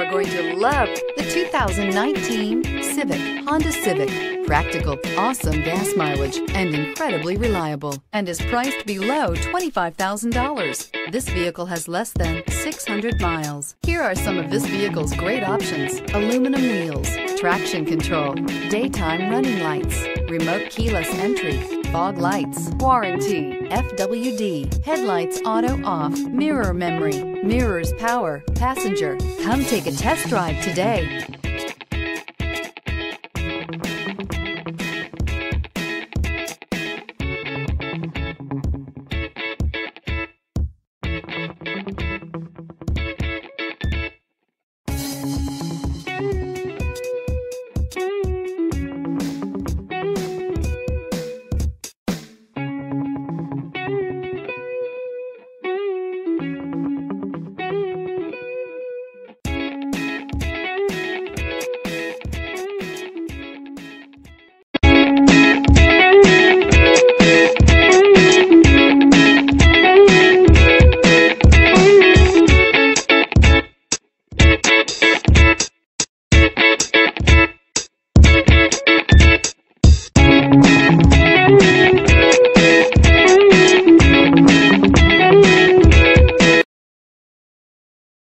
going to love the 2019 Civic, Honda Civic. Practical, awesome gas mileage, and incredibly reliable, and is priced below $25,000. This vehicle has less than 600 miles. Here are some of this vehicle's great options: aluminum wheels, traction control, daytime running lights, remote keyless entry, fog lights, warranty, FWD, headlights auto off, mirror memory, mirrors power, passenger. Come take a test drive today.